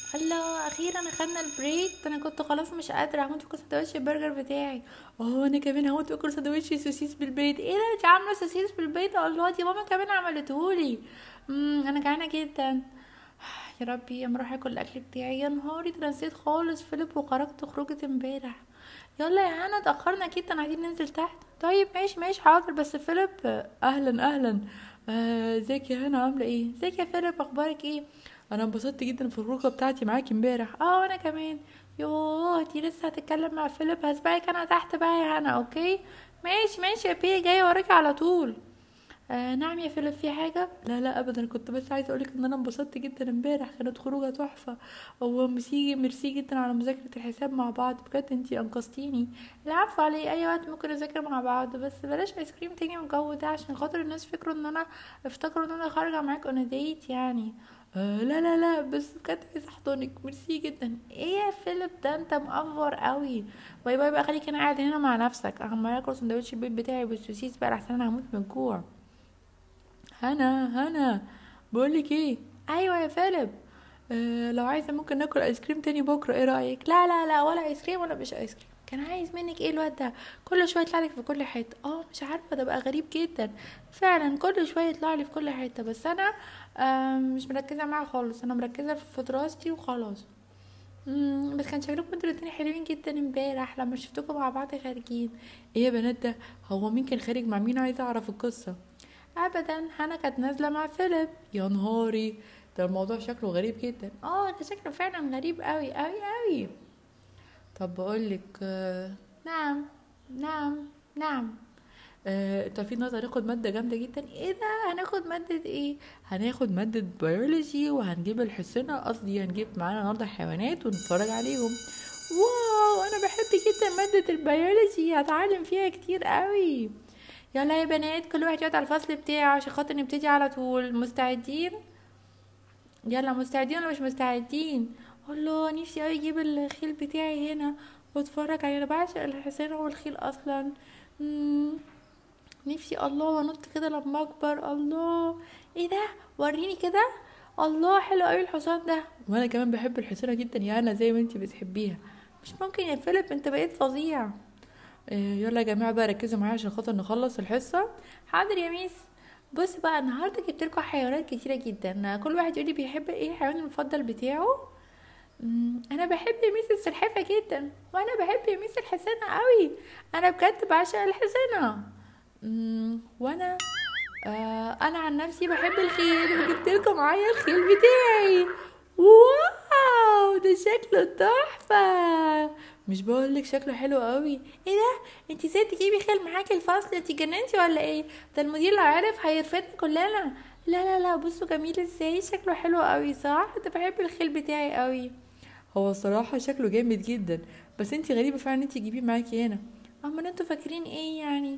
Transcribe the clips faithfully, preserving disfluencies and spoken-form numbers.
الله، اخيرا اخدنا البريك. ده انا كنت خلاص مش قادره هموت واكل سندوتش البرجر بتاعي. اه انا كمان هموت واكل سندوتش سوسيس بالبيض. ايه ده، انت عامله سوسيس بالبيض؟ الله، دي ماما كمان عملتهولي. امم انا جعانه جدا. يا ربي اما اروح اكل الاكل بتاعي. يا نهاري، ده نسيت خالص فيليب وخرجت خروجه امبارح. يلا يا هنا، اتاخرنا جدا، عايزين ننزل تحت. طيب ماشي ماشي حاضر. بس فيليب، اهلا اهلا. آه، ازيك يا هنا، عامله ايه؟ ازيك يا فيليب، اخبارك ايه؟ انا انبسطت جدا في الخروجه بتاعتي معاكي امبارح. اه وانا كمان. يوه، دي لسه هتتكلم مع فيليب. هسبقك انا تحت بقى يا هنا، اوكي؟ ماشي ماشي يا بيه، جايه وراكي على طول. آه نعم يا فيليب، في حاجة؟ لا لا ابدا، كنت بس عايزة اقولك ان انا انبسطت جدا امبارح، كانت خروجة تحفة. وميرسي ميرسي جدا على مذاكرة الحساب مع بعض، بجد انتي انقذتيني. العفو، علي اي وقت ممكن نذاكر مع بعض، بس بلاش ايس كريم تاني والجو ده، عشان خاطر الناس فكروا ان انا افتكروا ان انا خارجة معاك اون ديت يعني. آه لا لا لا، بس بجد عايزة احضنك، ميرسي جدا. ايه يا فيليب ده، انت مأفور قوي. باي باي بقى، خليك انا قاعد هنا مع نفسك، اما اكل سندوتش البيت بتاعي بالسوسيس بقى، لحسن انا هموت من الجوع. هنا هنا، بقولك ايه؟ ايوه يا فيليب. آه لو عايزه ممكن ناكل ايس كريم تاني بكره، ايه رايك؟ لا لا لا، ولا ايس كريم ولا مش ايس كريم. كان عايز منك ايه الواد ده؟ كل شويه يطلع لك في كل حته. اه مش عارفه، ده بقى غريب جدا. فعلا كل شويه يطلع لي في كل حته، بس انا آه مش مركزه معاه خالص، انا مركزه في دراستي وخلاص. امم بس كان شكلكم انتوا الاتنين حلوين جدا امبارح لما شفتكم مع بعض خارجين. ايه يا بنات ده؟ هو مين كان خارج مع مين؟ عايزه اعرف القصه. ابدا، هنا كانت نازله مع فيليب. يا نهاري، ده الموضوع شكله غريب جدا. اه ده شكله فعلا غريب قوي قوي قوي. طب بقولك آه نعم نعم نعم. آه، انتوا عارفين النهارده هناخد مادة جامدة جدا. ايه ده، هناخد مادة ايه؟ هناخد مادة بيولوجي، وهنجيب الحصينة، قصدي هنجيب معانا النهارده حيوانات ونتفرج عليهم. واو، انا بحب جدا مادة البيولوجي، هتعلم فيها كتير قوي. يلا يا بنات، كل واحد يقعد على الفصل بتاعه عشان خاطر نبتدي على طول. مستعدين؟ يلا، مستعدين ولا مش مستعدين؟ الله، نفسي اوي اجيب الخيل بتاعي هنا واتفرج عليه، انا بعشق الحصان والخيل اصلا. مم. نفسي الله وانط كده لما اكبر. الله، ايه ده؟ وريني كده. الله، حلو قوي الحصان ده. وانا كمان بحب الحصانه جدا يا انا، زي ما انتي بتحبيها. مش ممكن يا فيليب، انت بقيت فظيع. إيه، يلا يا جماعه بقى ركزوا معايا عشان خاطر نخلص الحصه. حاضر يا ميس. بص بقى، النهارده جبت لكم حيوانات كتيره جدا، كل واحد يقول لي بيحب ايه الحيوان المفضل بتاعه. مم، انا بحب ميس السلحفه جدا. وانا بحب ميس الحسنه قوي. انا بجد بعشق الحسنه. مم، وانا آه انا عن نفسي بحب الخيل، وجبت لكم معايا الخيل بتاعي. واو، ده شكله تحفه. مش بقولك شكله حلو قوي؟ ايه ده، انتي ازاي تجيبي خيل معاكي الفصل؟ انتي جننتي ولا ايه؟ ده المدير لو عرف هيرفدنا كلنا. لا لا لا، بصوا جميل ازاي، شكله حلو قوي صح؟ ده بحب الخيل بتاعي قوي. هو الصراحة شكله جامد جدا، بس انتي غريبة فعلا انتي تجيبيه معاكي هنا. اما انتوا فاكرين ايه يعني؟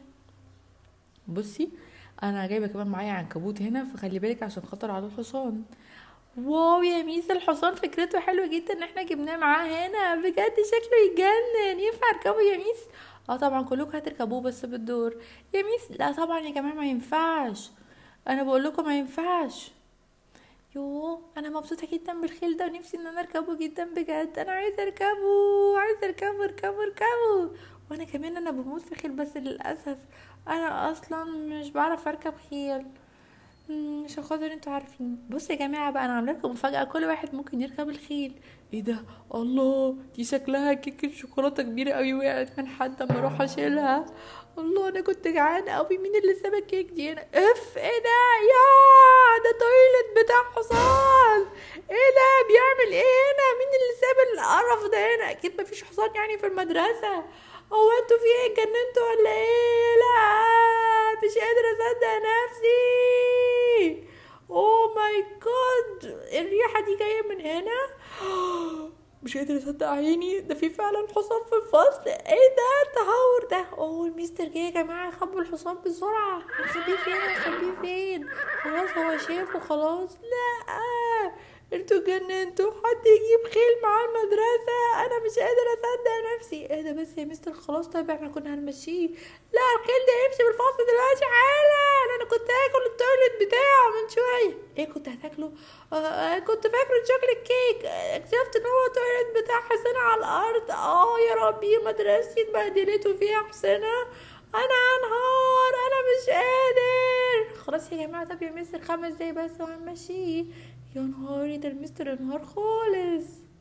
بصي، انا جايبه كمان معايا عنكبوت هنا، فخلي بالك عشان خطر على الحصان. واو يا ميس، الحصان فكرته حلوه جدا ان احنا جبناه معاه هنا، بجد شكله يجنن. ينفع اركبه يا ميس؟ اه طبعا، كلكم هتركبوه بس بالدور. يا ميس لا طبعا يا جماعه، ما ينفعش. انا بقول لكم ما ينفعش. يوه، انا مبسوطه جدا بالخيل ده، ونفسي ان انا اركبه جدا بجد. انا عايزه اركبه، عايزه اركبه اركبه اركبه. وانا كمان انا بموت في خيل، بس للاسف انا اصلا مش بعرف اركب خيل. مم، عشان خاطر انتوا عارفين. بص يا جماعه بقى، انا عامله لكم مفاجاه، كل واحد ممكن يركب الخيل. ايه ده؟ الله، دي شكلها كيكه شوكولاته كبيره قوي، وقعت من حد اما اروح اشيلها. الله، انا كنت جعانه قوي. مين اللي ساب الكيك دي هنا؟ اف، ايه ده؟ يا ده تويلت بتاع حصان. ايه ده بيعمل ايه هنا؟ مين اللي ساب القرف ده هنا؟ اكيد مفيش حصان يعني في المدرسه. هو انتوا في ايه، اتجننتوا ولا ايه؟ لا، مش قادره اصدق نفسي. اوه ماي جاد، الريحه دي جايه من هنا. مش قادره اصدق عيني، ده في فعلا حصان في الفصل. ايه ده التهور ده؟ اوه المستر جه يا جماعه، خبوا الحصان بسرعه. هنخبيه فين؟ هنخبيه فين؟ خلاص هو شافه خلاص. لا، انتوا جننتوا، حد يجيب خيل مع المدرسة، انا مش قادر اصدق نفسي. ايه ده بس يا مستر؟ خلاص طيب احنا كنا هنمشيه. لا الخيل ده يمشي بالفصل دلوقتي حالا، انا كنت هاكل التويلت بتاعه من شوية. ايه كنت هتاكله؟ آه آه، كنت فاكره شوكليت كيك، آه، اكتشفت ان هو تويلت بتاع حسنا على الارض. اه يا ربي مدرستي اتبهدلت وفيها حسنا، انا هنهار، انا مش قادر. خلاص يا جماعة طب يا مستر خمس دقايق بس وهنمشيه. يا نهاري ده المستر انهار خالص.